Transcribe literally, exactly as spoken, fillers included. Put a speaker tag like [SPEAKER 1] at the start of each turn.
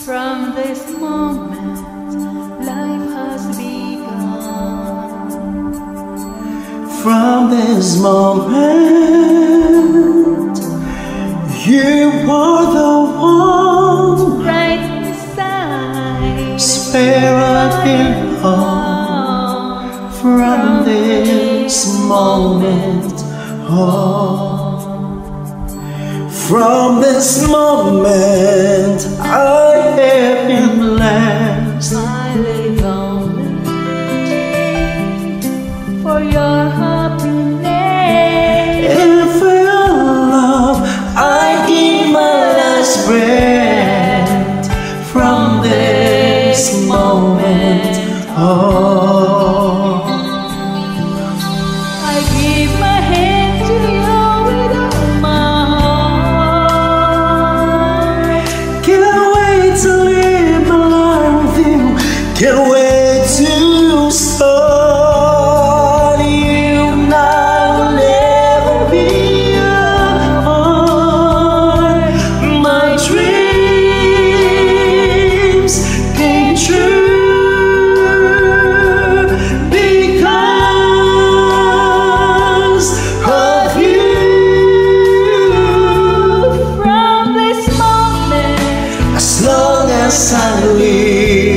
[SPEAKER 1] From this moment, life has begun.
[SPEAKER 2] From this moment, you are the one
[SPEAKER 1] Right beside,
[SPEAKER 2] Spirit in heart. From this moment on, from this moment, I have been blessed.
[SPEAKER 1] I live only for your happiness.
[SPEAKER 2] And for your love, I give my last breath. From this moment on,
[SPEAKER 1] I give my hand to you with all my heart.
[SPEAKER 2] can't wait to live my life with you. Can't wait to start. You and I will never be apart. My dreams came true because of you.
[SPEAKER 1] From this moment,
[SPEAKER 2] As long as I live,